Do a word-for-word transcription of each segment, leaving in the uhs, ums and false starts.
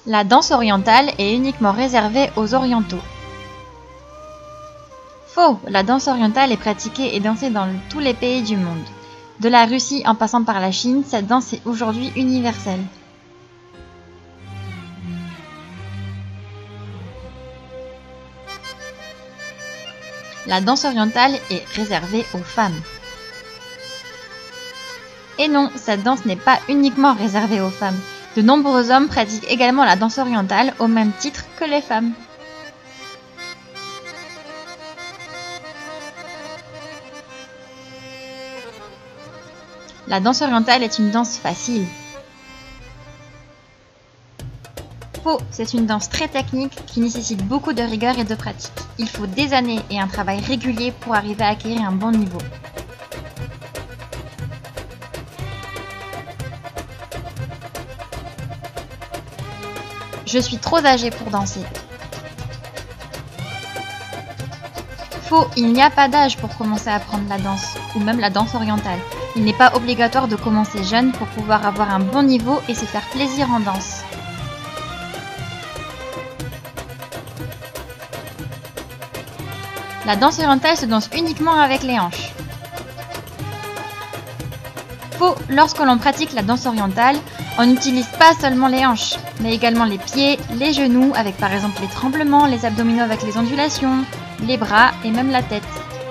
La danse orientale est uniquement réservée aux orientaux. Faux! La danse orientale est pratiquée et dansée dans tous les pays du monde. De la Russie en passant par la Chine, cette danse est aujourd'hui universelle. La danse orientale est réservée aux femmes. Et non, cette danse n'est pas uniquement réservée aux femmes. De nombreux hommes pratiquent également la danse orientale au même titre que les femmes. La danse orientale est une danse facile. Faux, c'est une danse très technique qui nécessite beaucoup de rigueur et de pratique. Il faut des années et un travail régulier pour arriver à acquérir un bon niveau. Je suis trop âgée pour danser. Faux, il n'y a pas d'âge pour commencer à apprendre la danse, ou même la danse orientale. Il n'est pas obligatoire de commencer jeune pour pouvoir avoir un bon niveau et se faire plaisir en danse. La danse orientale se danse uniquement avec les hanches. Faux, lorsque l'on pratique la danse orientale, on n'utilise pas seulement les hanches, mais également les pieds, les genoux, avec par exemple les tremblements, les abdominaux avec les ondulations, les bras et même la tête.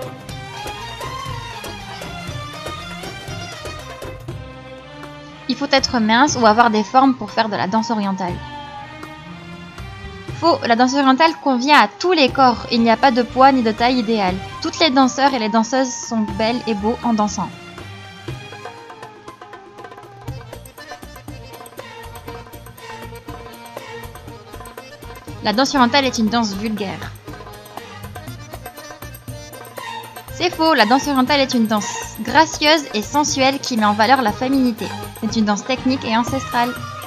Il faut être mince ou avoir des formes pour faire de la danse orientale. Faux, la danse orientale convient à tous les corps, il n'y a pas de poids ni de taille idéale. Toutes les danseurs et les danseuses sont belles et beaux en dansant. La danse orientale est une danse vulgaire. C'est faux, la danse orientale est une danse gracieuse et sensuelle qui met en valeur la féminité. C'est une danse technique et ancestrale.